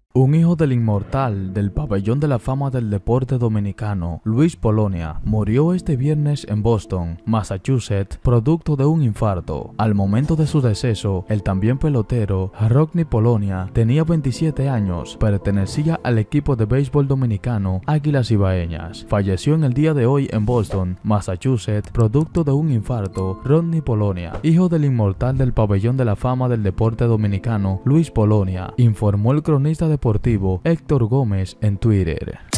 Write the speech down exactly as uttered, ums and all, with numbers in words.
Un hijo del inmortal del pabellón de la fama del deporte dominicano, Luis Polonia, murió este viernes en Boston, Massachusetts, producto de un infarto. Al momento de su deceso, el también pelotero Rodney Polonia tenía veintisiete años, pertenecía al equipo de béisbol dominicano Águilas Ibaeñas. Falleció en el día de hoy en Boston, Massachusetts, producto de un infarto. Rodney Polonia, hijo del inmortal del pabellón de la fama del deporte dominicano, Luis Polonia, informó el cronista de deportivo Héctor Gómez en Twitter.